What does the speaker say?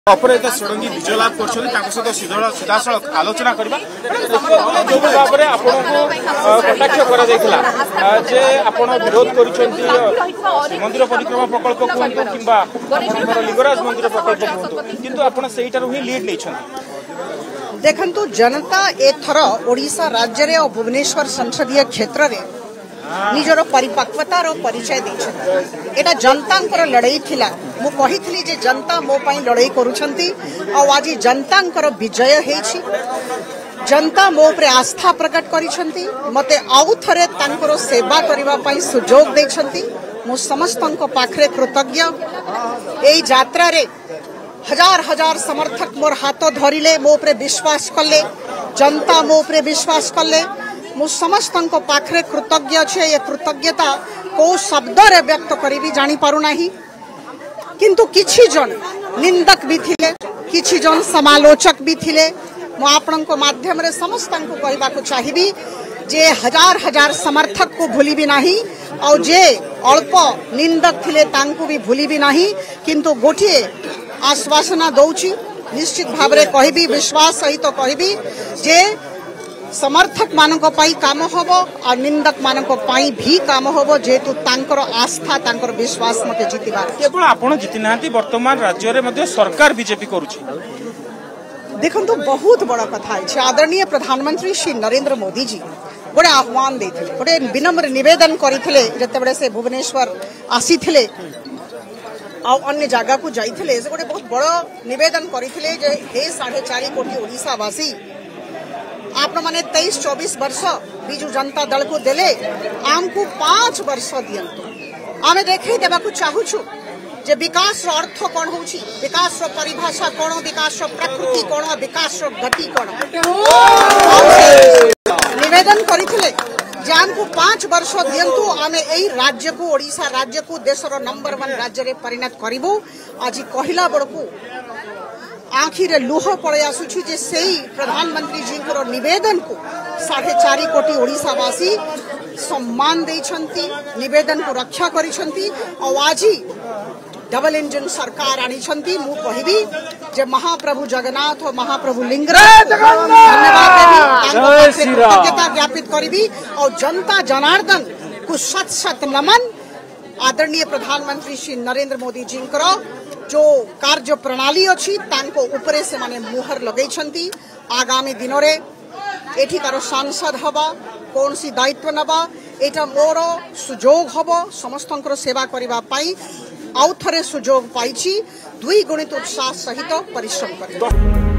अपराजिता षडंगी विजय लाभ कर सीधासख आलोचना करवा जो भाव में आपको कटाक्ष कर विरोध कर मंदिर परिक्रमा प्रकल्प कहतु कि लिंगराज मंदिर प्रकल्प कहतु किंतु आप लीड नहीं देखंतु जनता एथर ओडिशा राज्य रे और भुवनेश्वर संसदीय क्षेत्र रे निजर परिपक्वतार परिचय देछन। एटा जनतांकर लड़ाई थिला। मु कहिथली जे जनता मो पई लड़ाई करूछंती और आज जनतांकर विजय हेछि। जनता मो उपरे आस्था प्रकट करिछंती, मते आउ थरे तांकर सेवा करिवा पई सुजोग देछंती। मु समस्तंक पाखरे कृतज्ञ। एई यात्रा रे हजार हजार समर्थक मोर हाथ धरिले, मो उपरे विश्वास कले, जनता मो उपरे विश्वास कले। मु समस्तंक पाखरे कृतज्ञ छे। ये कृतज्ञता को शब्द रे व्यक्त करी जानी पारु नाही। किंतु किछि जन निंदक भी थिले, किछि जन समालोचक भी थिले। मु आपनक माध्यम रे समस्तंक कहबा को चाहिबी जे हजार हजार समर्थक को भूली भी नाही और जे अल्प निंदक थिले तांको भी भूली भी नाही। किंतु गोटिए आश्वासना दौची, निश्चित भाव रे कहबी, विश्वास सहित कहबी जे समर्थक मानक पाई काम होबो और निंदक मानक पाई भी काम होबो, जेतु तांकर आस्था तांकर विश्वास मते जितिबार। केवल आपण जिति नांती, वर्तमान राज्य रे मध्ये सरकार बीजेपी करूची। देखंतु बहुत बड़ा कथा है। आदरणीय प्रधानमंत्री श्री नरेंद्र मोदी जी गोटे आह्वान देथिले, गोटे विनम्र निवेदन करिथिले जतेबेले से भुवनेश्वर आसीथिले आ अन्य जगह को जाइथिले। से गोटे बहुत बड़ा निवेदन करिथिले जे हे 4.5 कोटी ओडिशावासी आप माने 23-24 वर्ष बिजु जनता दल को देले, आमको 5 वर्ष दियंतु। आमे देखै देबा को चाहूछु जे विकास रो अर्थ कोन होउची, विकास रो परिभाषा कोन, विकास रो प्रकृति कोन, विकास रो गति कोन। निवेदन करिथिले जे आमको 5 वर्ष दियंतु, आमे एई राज्य को, ओडिशा राज्य को देशर नंबर 1 राज्य रे परिणत करिवु। आज कहिला बडकू आखिरे लुह पड़े आसुछि जे सेई प्रधानमंत्री जी को निवेदन को 4.5 कोटी ओडिशावासी सम्मान देछंती, निवेदन को रक्षा करिछंती और आज डबल इंजन सरकार आनिछंती। मु कहबी जे महाप्रभु जगन्नाथ और महाप्रभु लिंगराज धन्यवाद देबी, कृतज्ञता ज्ञापित करबी और जनता जनार्दन को शत शत नमन। आदरणीय प्रधानमंत्री श्री नरेंद्र मोदी जी जो कार्य प्रणाली अच्छी तांको उपरे से माने मुहर लगेछंती। आगामी दिन रे एठिकार सांसद हवा, कौन सी दायित्व नबा, एटा मोर सुजोग हबो समस्तंकर सेवा करिबा पाई। आउ थरे सुजोग पाइछि, 2 गुणित उत्साह सहित परिश्रम करिबो।